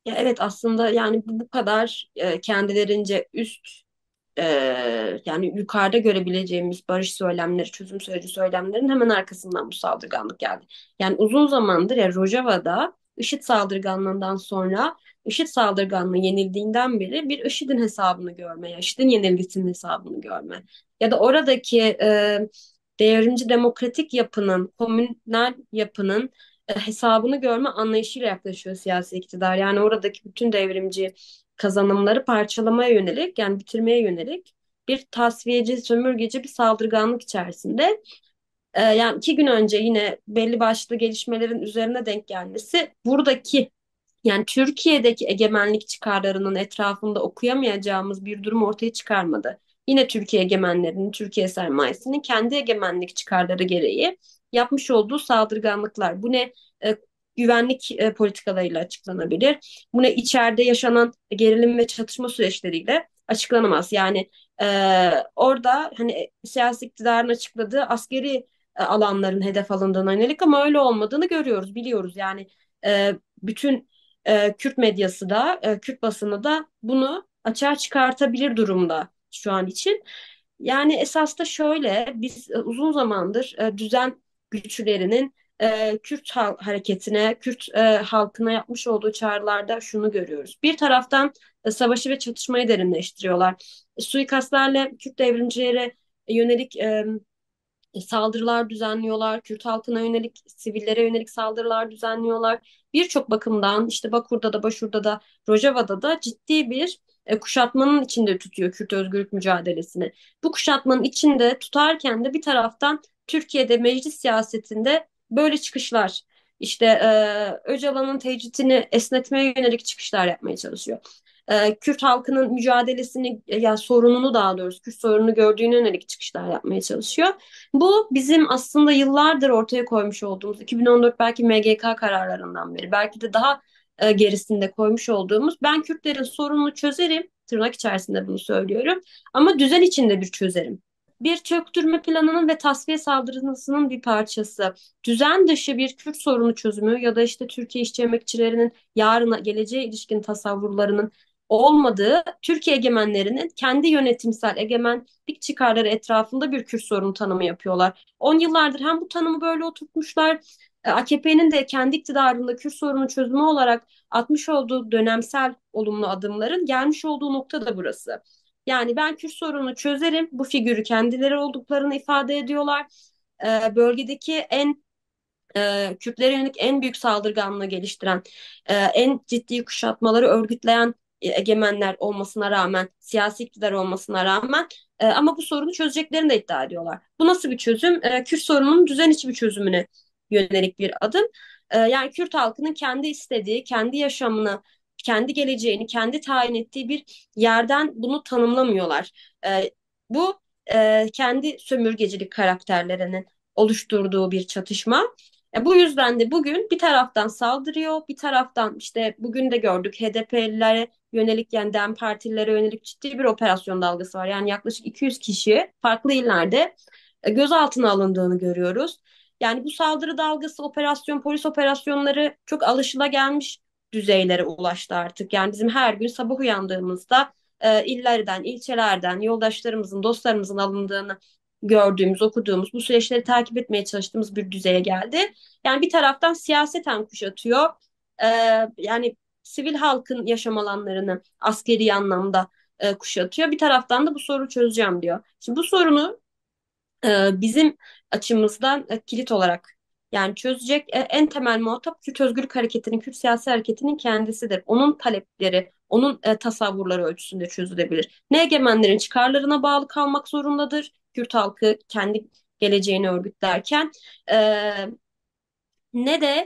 Ya evet, aslında yani bu kadar kendilerince üst, e, yani yukarıda görebileceğimiz barış söylemleri, çözüm süreci söylemlerin hemen arkasından bu saldırganlık geldi. Yani uzun zamandır ya Rojava'da IŞİD saldırganlığından sonra, IŞİD saldırganlığı yenildiğinden beri bir IŞİD'in hesabını görme, ya IŞİD'in yenilgisinin hesabını görme ya da oradaki devrimci demokratik yapının, komünel yapının hesabını görme anlayışıyla yaklaşıyor siyasi iktidar. Yani oradaki bütün devrimci kazanımları parçalamaya yönelik, yani bitirmeye yönelik bir tasfiyeci, sömürgeci bir saldırganlık içerisinde. Yani 2 gün önce yine belli başlı gelişmelerin üzerine denk gelmesi buradaki, yani Türkiye'deki egemenlik çıkarlarının etrafında okuyamayacağımız bir durum ortaya çıkarmadı. Yine Türkiye egemenlerinin, Türkiye sermayesinin kendi egemenlik çıkarları gereği yapmış olduğu saldırganlıklar. Bu ne güvenlik politikalarıyla açıklanabilir. Bu ne içeride yaşanan gerilim ve çatışma süreçleriyle açıklanamaz. Yani e, orada hani siyasi iktidarın açıkladığı askeri alanların hedef alındığına yönelik, ama öyle olmadığını görüyoruz, biliyoruz. Yani bütün Kürt medyası da, Kürt basını da bunu açığa çıkartabilir durumda şu an için. Yani esas da şöyle, biz uzun zamandır düzen güçlerinin Kürt hareketine, Kürt halkına yapmış olduğu çağrılarda şunu görüyoruz. Bir taraftan savaşı ve çatışmayı derinleştiriyorlar. Suikastlarla Kürt devrimcilere yönelik saldırılar düzenliyorlar. Kürt halkına yönelik, sivillere yönelik saldırılar düzenliyorlar. Birçok bakımdan işte Bakur'da da, Başur'da da, Rojava'da da ciddi bir kuşatmanın içinde tutuyor Kürt özgürlük mücadelesini. Bu kuşatmanın içinde tutarken de bir taraftan Türkiye'de meclis siyasetinde böyle çıkışlar, işte Öcalan'ın tecritini esnetmeye yönelik çıkışlar yapmaya çalışıyor. Kürt halkının mücadelesini, ya sorununu, daha doğrusu Kürt sorununu gördüğüne yönelik çıkışlar yapmaya çalışıyor. Bu bizim aslında yıllardır ortaya koymuş olduğumuz, 2014 belki MGK kararlarından beri, belki de daha gerisinde koymuş olduğumuz, ben Kürtlerin sorununu çözerim, tırnak içerisinde bunu söylüyorum, ama düzen içinde bir çözerim. Bir çöktürme planının ve tasfiye saldırısının bir parçası. Düzen dışı bir Kürt sorunu çözümü ya da işte Türkiye işçi emekçilerinin yarına, geleceğe ilişkin tasavvurlarının olmadığı, Türkiye egemenlerinin kendi yönetimsel egemenlik çıkarları etrafında bir Kürt sorunu tanımı yapıyorlar. 10 yıllardır hem bu tanımı böyle oturtmuşlar, AKP'nin de kendi iktidarında Kürt sorunu çözümü olarak atmış olduğu dönemsel olumlu adımların gelmiş olduğu nokta da burası. Yani ben Kürt sorunu çözerim, bu figürü kendileri olduklarını ifade ediyorlar. Bölgedeki Kürtlere yönelik en büyük saldırganlığı geliştiren, en ciddi kuşatmaları örgütleyen egemenler olmasına rağmen, siyasi iktidar olmasına rağmen, ama bu sorunu çözeceklerini de iddia ediyorlar. Bu nasıl bir çözüm? Kürt sorununun düzen içi bir çözümüne yönelik bir adım. Yani Kürt halkının kendi istediği, kendi yaşamını, kendi geleceğini, kendi tayin ettiği bir yerden bunu tanımlamıyorlar. Bu kendi sömürgecilik karakterlerinin oluşturduğu bir çatışma. Bu yüzden de bugün bir taraftan saldırıyor, bir taraftan işte bugün de gördük HDP'lilere yönelik, yani DEM partilere yönelik ciddi bir operasyon dalgası var. Yani yaklaşık 200 kişi farklı illerde gözaltına alındığını görüyoruz. Yani bu saldırı dalgası, operasyon, polis operasyonları çok alışılagelmiş düzeylere ulaştı artık. Yani bizim her gün sabah uyandığımızda illerden, ilçelerden yoldaşlarımızın, dostlarımızın alındığını gördüğümüz, okuduğumuz, bu süreçleri takip etmeye çalıştığımız bir düzeye geldi. Yani bir taraftan siyaseten kuşatıyor. Ee, Yani sivil halkın yaşam alanlarını askeri anlamda kuşatıyor. Bir taraftan da bu sorunu çözeceğim diyor. Şimdi bu sorunu bizim açımızdan kilit olarak, yani çözecek en temel muhatap Kürt Özgürlük Hareketi'nin, Kürt siyasi hareketinin kendisidir. Onun talepleri, onun tasavvurları ölçüsünde çözülebilir. Ne egemenlerin çıkarlarına bağlı kalmak zorundadır, Kürt halkı kendi geleceğini örgütlerken, e, ne de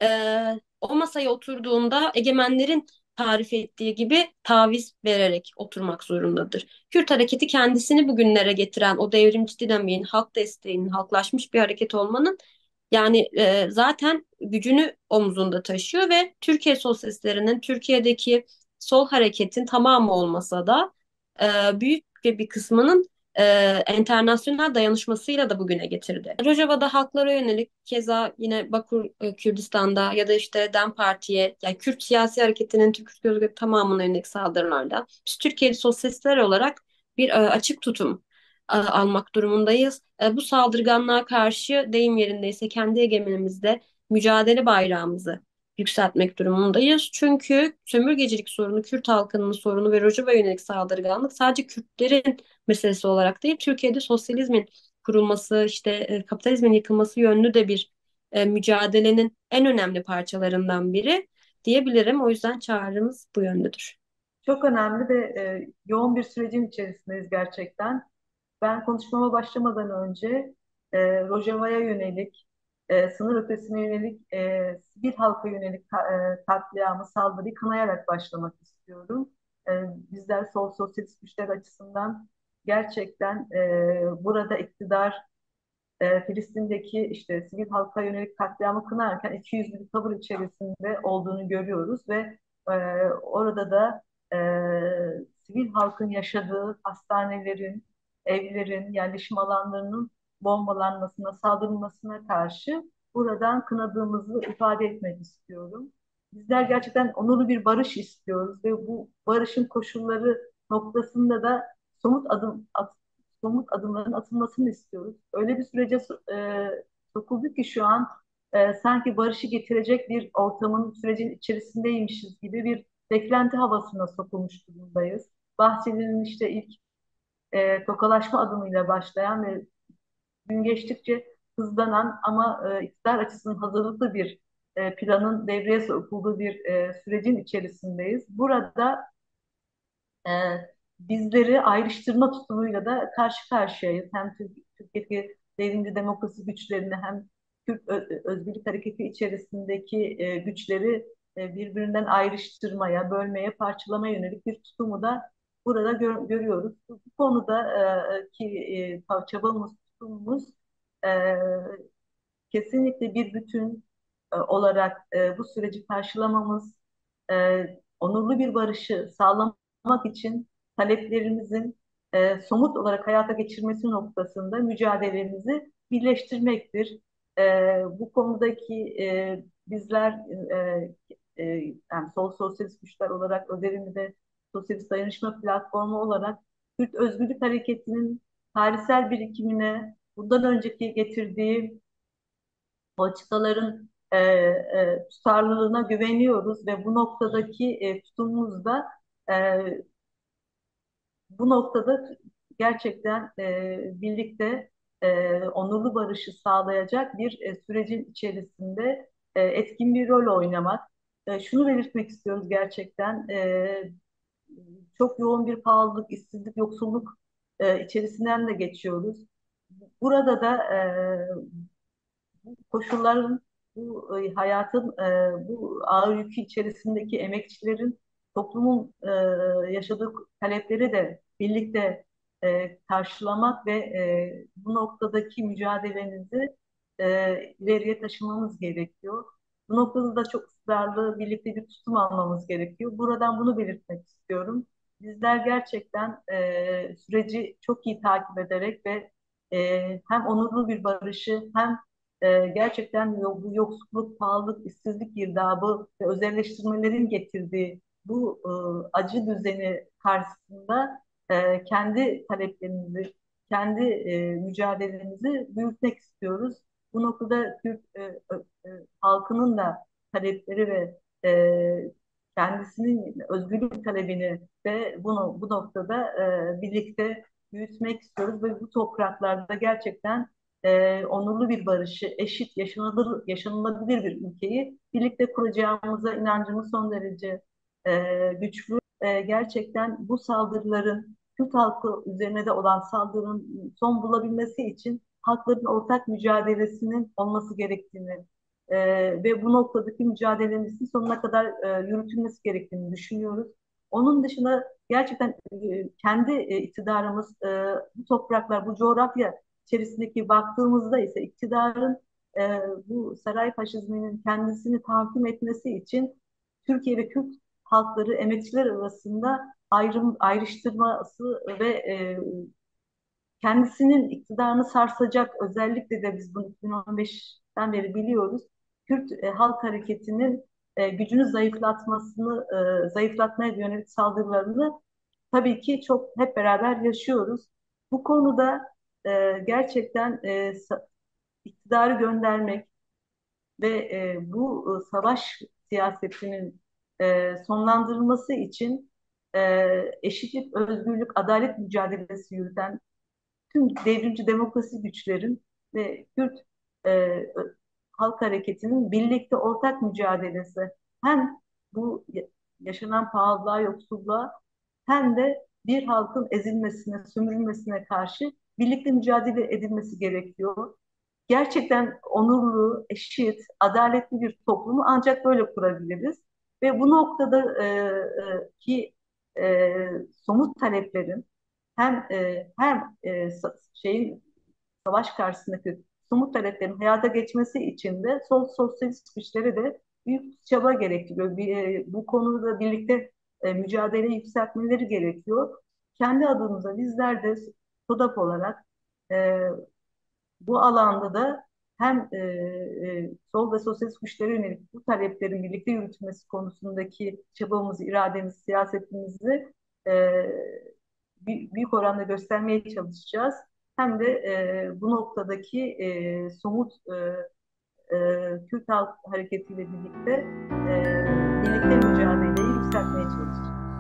o masaya oturduğunda egemenlerin tarif ettiği gibi taviz vererek oturmak zorundadır. Kürt hareketi kendisini bugünlere getiren o devrimci dinamiğin, halk desteğinin, halklaşmış bir hareket olmanın, yani zaten gücünü omzunda taşıyor ve Türkiye sosyalistlerinin, Türkiye'deki sol hareketin tamamı olmasa da büyük bir kısmının enternasyonel dayanışmasıyla da bugüne getirdi. Rojava'da halklara yönelik keza yine Bakur Kürdistan'da ya da işte DEM Parti'ye yani Kürt siyasi hareketinin Türk Özgürlük tamamına yönelik saldırılarda biz Türkiye'li sosyalistler olarak bir açık tutum almak durumundayız. Bu saldırganlığa karşı deyim yerindeyse kendi egemenimizde mücadele bayrağımızı yükseltmek durumundayız. Çünkü sömürgecilik sorunu, Kürt halkının sorunu ve Rojava yönelik saldırganlık sadece Kürtlerin meselesi olarak değil, Türkiye'de sosyalizmin kurulması, işte kapitalizmin yıkılması yönlü de bir mücadelenin en önemli parçalarından biri diyebilirim. O yüzden çağrımız bu yöndedir. Çok önemli ve yoğun bir sürecin içerisindeyiz gerçekten. Ben konuşmama başlamadan önce Rojava'ya yönelik, sınır ötesine yönelik, sivil halka yönelik katliamı, saldırıyı kınayarak başlamak istiyorum. Bizler sol sosyalist güçler açısından gerçekten burada iktidar Filistin'deki işte sivil halka yönelik katliamı kınarken ikiyüzlü bir tavır içerisinde olduğunu görüyoruz ve e, orada da e, sivil halkın yaşadığı hastanelerin, evlerin, yerleşim alanlarının bombalanmasına, saldırılmasına karşı buradan kınadığımızı ifade etmek istiyorum. Bizler gerçekten onurlu bir barış istiyoruz ve bu barışın koşulları noktasında da somut adım somut adımların atılmasını istiyoruz. Öyle bir sürece sokulduk ki şu an sanki barışı getirecek bir ortamın sürecin içerisindeymişiz gibi bir beklenti havasına sokulmuş durumdayız. Bahçeli'nin işte ilk tokalaşma adımıyla başlayan ve gün geçtikçe hızlanan ama iktidar açısından hazırlıklı bir planın devreye sokulduğu bir sürecin içerisindeyiz. Burada e, bizleri ayrıştırma tutumuyla da karşı karşıyayız. Hem Türkiye'deki devrimci demokrasi güçlerini hem Kürt Özgürlük Hareketi içerisindeki güçleri birbirinden ayrıştırmaya, bölmeye, parçalamaya yönelik bir tutumu da burada görüyoruz. Bu konuda ki çabamız, tutumumuz e, kesinlikle bir bütün olarak bu süreci karşılamamız, onurlu bir barışı sağlamak için taleplerimizin somut olarak hayata geçirmesi noktasında mücadelemizi birleştirmektir. E, Bu konudaki bizler yani sol sosyalist güçler olarak özelinde Sosyalist Dayanışma Platformu olarak Kürt Özgürlük Hareketi'nin tarihsel birikimine, bundan önceki getirdiği politikaların tutarlılığına güveniyoruz ve bu noktadaki tutumumuzda e, bu noktada gerçekten birlikte onurlu barışı sağlayacak bir sürecin içerisinde etkin bir rol oynamak. Şunu belirtmek istiyoruz gerçekten. Çok yoğun bir pahalılık, işsizlik, yoksulluk içerisinden de geçiyoruz. Burada da koşulların, bu hayatın, bu ağır yükü içerisindeki emekçilerin toplumun yaşadığı talepleri de birlikte karşılamak ve bu noktadaki mücadelemizi ileriye taşımamız gerekiyor. Bu noktada da çok ısrarlı birlikte bir tutum almamız gerekiyor. Buradan bunu belirtmek istiyorum. Bizler gerçekten süreci çok iyi takip ederek ve hem onurlu bir barışı hem gerçekten bu yoksulluk, pahalılık, işsizlik girdabı ve özelleştirmelerin getirdiği bu acı düzeni karşısında kendi taleplerimizi, kendi mücadelemizi büyütmek istiyoruz. Bu noktada Türk halkının da talepleri ve kendisinin özgürlük talebini de bu noktada birlikte büyütmek istiyoruz ve bu topraklarda gerçekten onurlu bir barışı, eşit, yaşanılabilir bir ülkeyi birlikte kuracağımıza inancımız son derece güçlü. Gerçekten bu saldırıların, Kürt halkı üzerine de olan saldırının son bulabilmesi için halkların ortak mücadelesinin olması gerektiğini ve bu noktadaki mücadelemizin sonuna kadar yürütülmesi gerektiğini düşünüyoruz. Onun dışında gerçekten kendi iktidarımız, bu topraklar, bu coğrafya içerisindeki baktığımızda ise iktidarın bu saray faşizminin kendisini tahkim etmesi için Türkiye ve Kürt halkları emekçiler arasında ayrıştırması ve kendisinin iktidarını sarsacak, özellikle de biz bunu 2015'ten beri biliyoruz. Kürt Halk Hareketi'nin gücünü zayıflatmaya yönelik saldırılarını tabii ki çok hep beraber yaşıyoruz. Bu konuda gerçekten iktidarı göndermek ve savaş siyasetinin sonlandırılması için eşitlik, özgürlük, adalet mücadelesi yürüten tüm devrimci demokrasi güçlerin ve Kürt e, halk hareketinin birlikte ortak mücadelesi, hem bu yaşanan pahalılığa, yoksulluğa, hem de bir halkın ezilmesine, sömürülmesine karşı birlikte mücadele edilmesi gerekiyor. Gerçekten onurlu, eşit, adaletli bir toplumu ancak böyle kurabiliriz. Ve bu noktada ki somut taleplerin hem şeyin savaş karşısındaki somut taleplerin hayata geçmesi için de sol sosyalist güçlere de büyük çaba gerektiriyor. Bu konuda birlikte mücadele yükseltmeleri gerekiyor. Kendi adımıza bizler de SODAP olarak e, bu alanda da hem sol ve sosyalist güçlere yönelik bu taleplerin birlikte yürütülmesi konusundaki çabamızı, irademizi, siyasetimizi e, büyük oranda göstermeye çalışacağız. Hem de bu noktadaki somut Kürt Halk Hareketi ile birlikte birlikte mücadeleyi yükseltmeye çalışacağız.